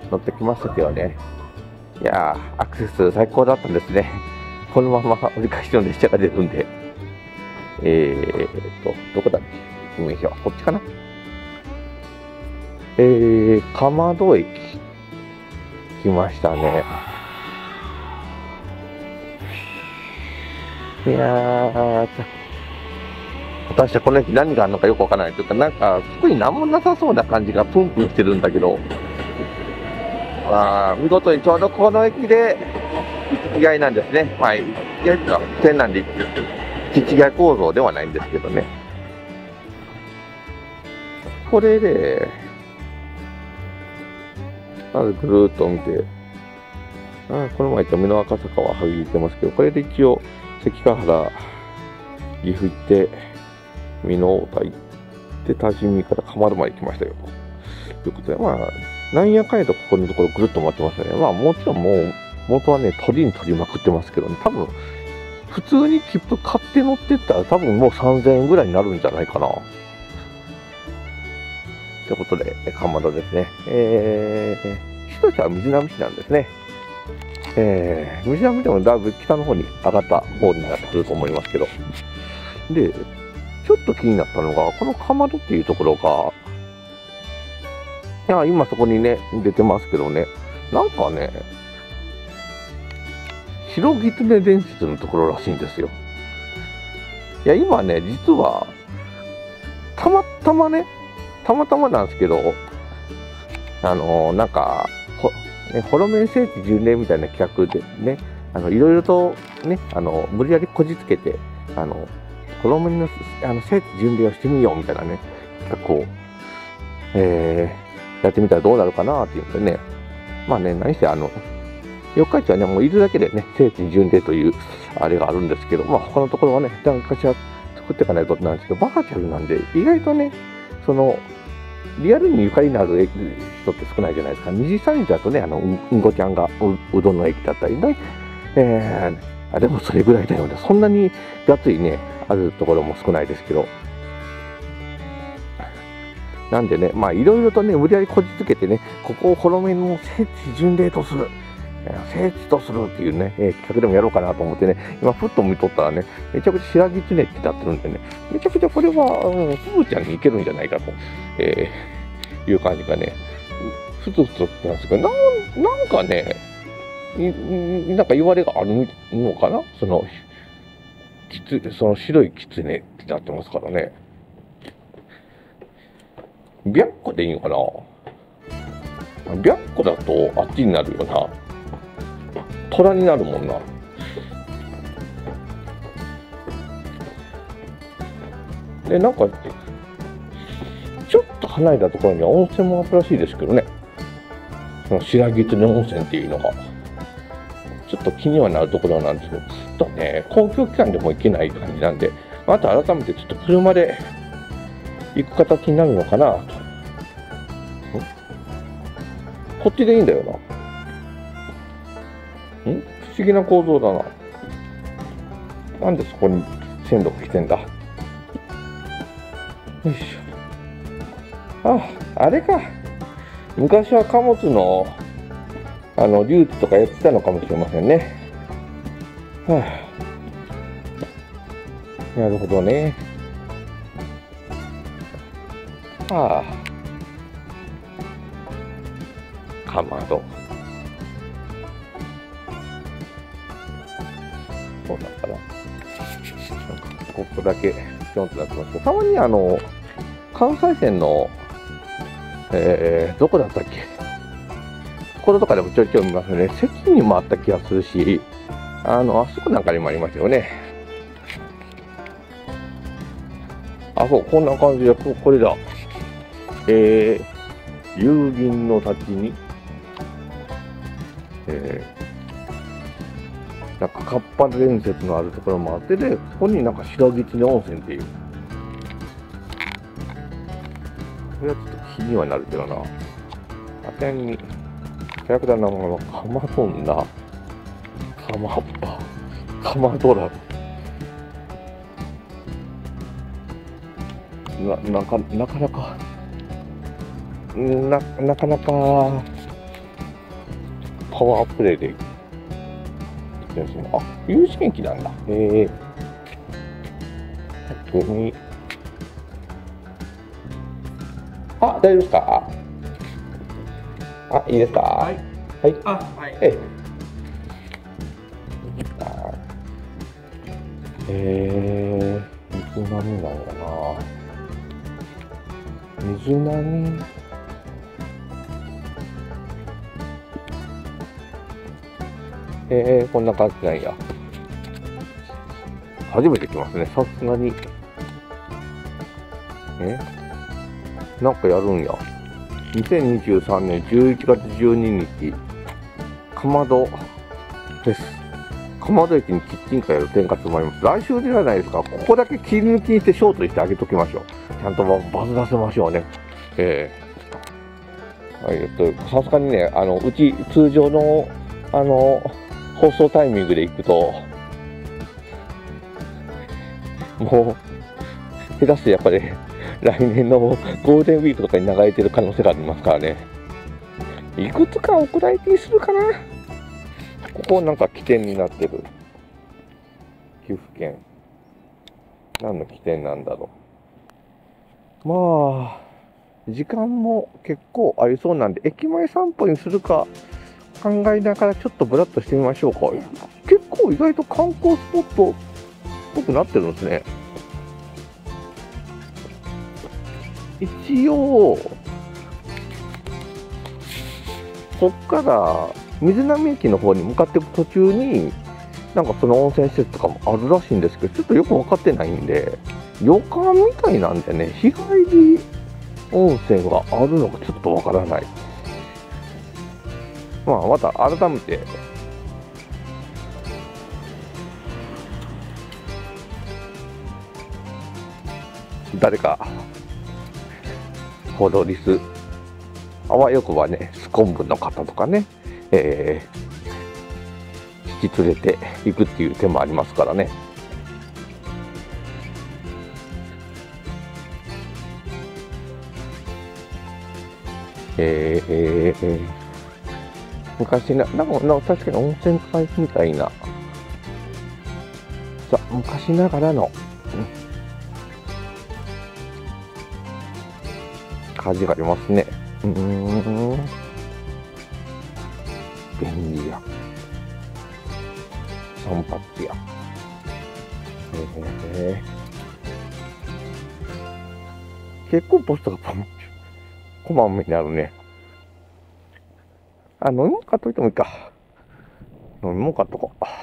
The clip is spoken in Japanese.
乗ってきましたけどね。いやー、アクセス最高だったんですね。このまま折り返しの列車が出るんで。どこだっけ、よいしょ、こっちかな。蒲戸駅来ましたね。いやー、私はこの駅何があるのかよくわからないというか、なんか特に何もなさそうな感じがプンプンしてるんだけど、見事にちょうどこの駅で行き違いなんですね。まあ、行き違いとか線なんで行き違い構造ではないんですけどね。これで、まずぐるーっと見て、この前言った美濃赤坂は省いてますけど、これで一応関ヶ原、岐阜行って、美濃太田行って、多治見から蒲原まで行きましたよということで、まあなんやかんやとここのところぐるっと回ってますよね。まあもちろんもう元はね取りまくってますけどね、多分普通に切符買って乗ってったら多分もう3000円ぐらいになるんじゃないかな。ということで蒲戸ですね。市としては瑞浪市なんですね。瑞浪でもだいぶ北の方に上がった方になってくると思いますけど、でちょっと気になったのが、この蒲戸っていうところが、今そこにね、出てますけどね、なんかね、白狐伝説のところらしいんですよ。いや、今ね、実は、たまたまなんですけど、なんか、ホロメン聖地巡礼みたいな企画でね、いろいろとね、無理やりこじつけて、ホロメンの聖地巡礼をしてみようみたいなね、企画を、やってみたらどうなるかなっていうんでね、まあね、何して四日市はね、もういるだけでね、聖地巡礼というあれがあるんですけど、まあ他のところはね、何かしら作っていかないとなんですけど、バーチャルなんで、意外とね、リアルにゆかりのある人って少ないじゃないですか。二次三次だとね、うんごちゃんがうどんの駅だったりね、でもそれぐらいだよね。そんなにがっつりね、あるところも少ないですけど。なんでね、まあいろいろとね、無理やりこじつけてね、ここをホロメンの聖地巡礼とする、聖地とするっていうね、企画でもやろうかなと思ってね、今ふっと見とったらね、めちゃくちゃ白狐ってなってるんでね、めちゃくちゃこれは、すずちゃんにいけるんじゃないかと、いう感じがね、ふつふつってなんですけど、なんかね、なんか言われがあるのかな、その白い狐ってなってますからね。白虎でいいのかな。白虎だとあっちになるよな。虎になるもんな。で、なんか、ちょっと離れたところには温泉もあるらしいですけどね。その白狐温泉っていうのが。ちょっと気にはなるところなんですけど、ちょっとね、公共機関でも行けない感じなんで、また改めてちょっと車で行く形になるのかなと。こっちでいいんだよな。不思議な構造だな。なんでそこに線路が来てんだ。よいしょ。あれか。昔は貨物の流通とかやってたのかもしれませんね。なるほどね。蒲戸。そうだったな。ここだけちょんとなってますけど、たまに関西線の、どこだったっけ、ところとかでもちょいちょい見ますよね。関にもあった気がするし、あそこなんかにもありますよね。そう、こんな感じで、これだ。夕銀の立ちに、なんかカッパ伝説のあるところもあって、で、そこになんか白狐温泉っていう。これはちょっと気にはなるけどな。あてに、キャラクターの名前はカマドンナ、カマッパ、カマドラなかなかパワープレイで。あ、有刺激なんだ。ゴミ。あ、大丈夫ですか。あ、いいですか。はい。はい。あ、はい。水波なんやな。水波。こんな感じなんや。初めて来ますね、さすがに。なんかやるんや。2023年11月12日、かまどです。かまど駅にキッチンカーやる天かつもあります。来週じゃないですか。ここだけ切り抜きにしてショートにしてあげときましょう。ちゃんとバズ出せましょうね。さすがにね、うち通常の、放送タイミングで行くと、もう、下手してやっぱり、来年のゴールデンウィークとかに流れてる可能性がありますからね。いくつかお蔵入りにするかな。ここなんか起点になってる。岐阜県。何の起点なんだろう。まあ、時間も結構ありそうなんで、駅前散歩にするか考えながらちょっとブラッとしてみましょうか。結構意外と観光スポットっぽくなってるんですね。一応、こっから水波駅の方に向かっていく途中に、なんかその温泉施設とかもあるらしいんですけど、ちょっとよく分かってないんで、旅館みたいなんでね、日帰り温泉があるのかちょっとわからない。まあ、また改めて、誰か、報道リス、あわよくばね、スコンブの方とかね、引き連れていくっていう手もありますからね。昔なんか確かに温泉街みたいな、昔ながらの、感じがありますね。便利や。散髪や。結構ポストがこまめになるね。飲み物買っといてもいいか。飲み物買っとこう。